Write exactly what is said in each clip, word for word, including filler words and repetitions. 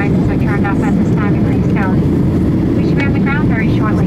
guidance are turned off at this time in Greece County. We should be on the ground very shortly.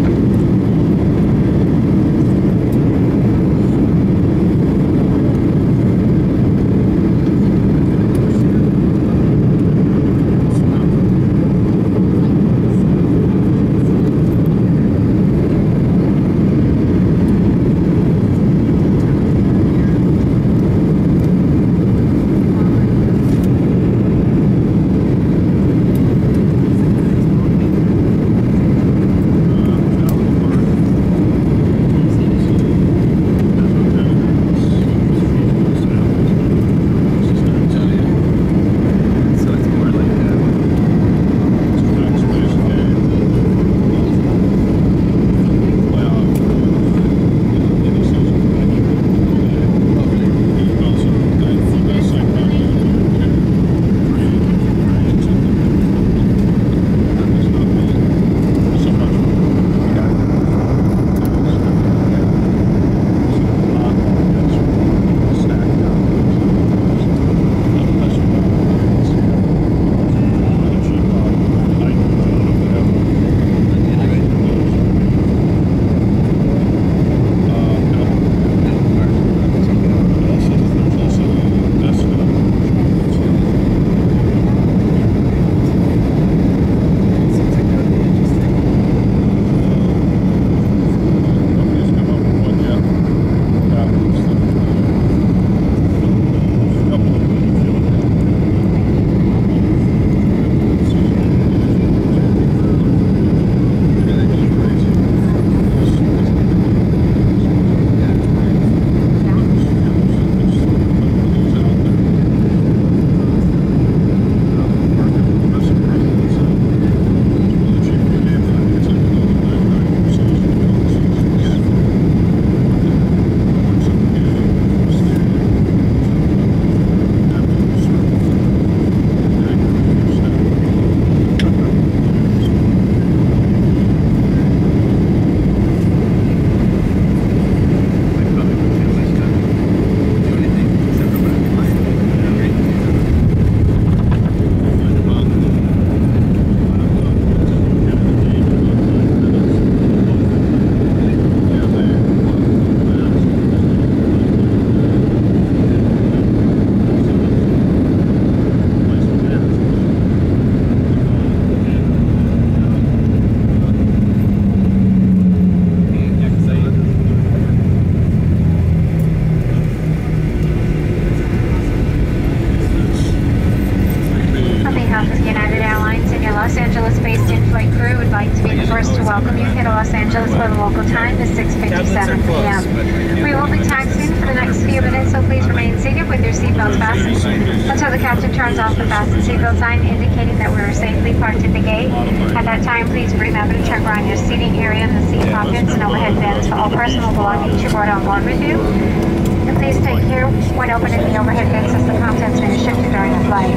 Los Angeles-based in-flight crew would like to be the first to welcome you here to Los Angeles for the local time is six fifty-seven p m We will be taxiing for the next few minutes, so please remain seated with your seatbelts fastened until the captain turns off the fasten seatbelt sign indicating that we are safely parked at the gate. At that time, please remember to check around your seating area and the seat pockets and overhead bins for all personal belongings you brought on board with you. And please take care when opening the overhead bins as the contents may be shifted during the flight.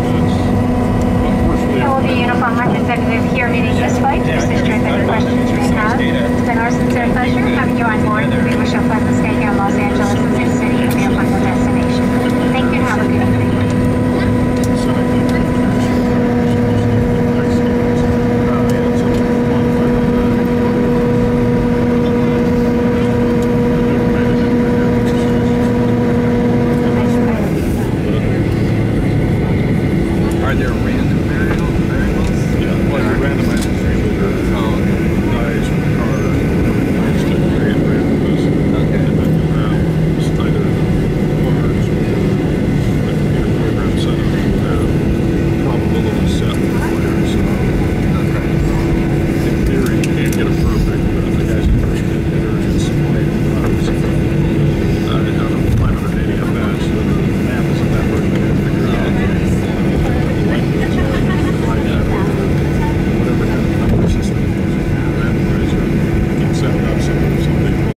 There will be a uniform representative here leading this flight to assist you with any questions you may have. It's been our sincere pleasure having you on board. We wish you a pleasant stay here in Los Angeles and Sioux City and your final destination. Thank you and have a good evening. Are there